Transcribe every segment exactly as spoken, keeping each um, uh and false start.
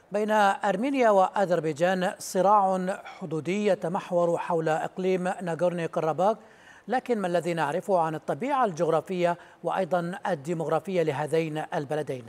بين أرمينيا وأذربيجان صراع حدودي يتمحور حول إقليم ناغورنو كاراباخ، لكن ما الذي نعرفه عن الطبيعة الجغرافية وأيضا الديمغرافية لهذين البلدين؟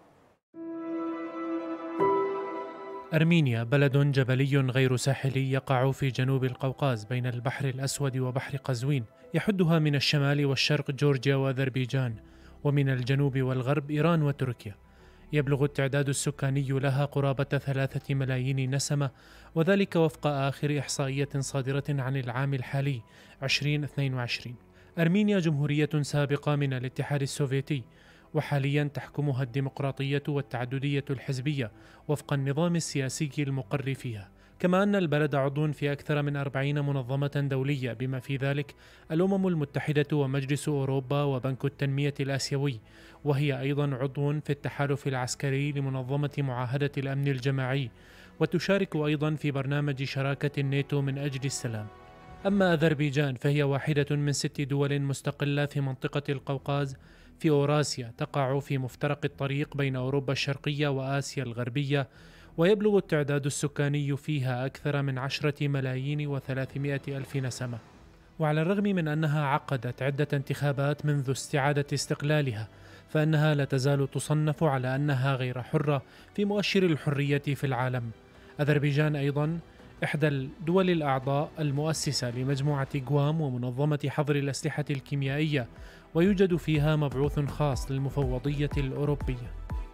أرمينيا بلد جبلي غير ساحلي يقع في جنوب القوقاز بين البحر الأسود وبحر قزوين، يحدها من الشمال والشرق جورجيا وأذربيجان، ومن الجنوب والغرب إيران وتركيا. يبلغ التعداد السكاني لها قرابة ثلاثة ملايين نسمة، وذلك وفق آخر إحصائية صادرة عن العام الحالي ألفين واثنين وعشرين. أرمينيا جمهورية سابقة من الاتحاد السوفيتي، وحاليا تحكمها الديمقراطية والتعددية الحزبية وفق النظام السياسي المقر فيها، كما أن البلد عضو في أكثر من أربعين منظمة دولية بما في ذلك الأمم المتحدة ومجلس أوروبا وبنك التنمية الآسيوي، وهي أيضا عضو في التحالف العسكري لمنظمة معاهدة الأمن الجماعي، وتشارك أيضا في برنامج شراكة الناتو من أجل السلام. أما أذربيجان فهي واحدة من ست دول مستقلة في منطقة القوقاز في أوراسيا، تقع في مفترق الطريق بين أوروبا الشرقية وآسيا الغربية، ويبلغ التعداد السكاني فيها أكثر من عشرة ملايين وثلاثمائة ألف نسمة. وعلى الرغم من أنها عقدت عدة انتخابات منذ استعادة استقلالها، فإنها لا تزال تصنف على أنها غير حرة في مؤشر الحرية في العالم. أذربيجان أيضا إحدى الدول الأعضاء المؤسسة لمجموعة غوام ومنظمة حظر الأسلحة الكيميائية، ويوجد فيها مبعوث خاص للمفوضية الأوروبية.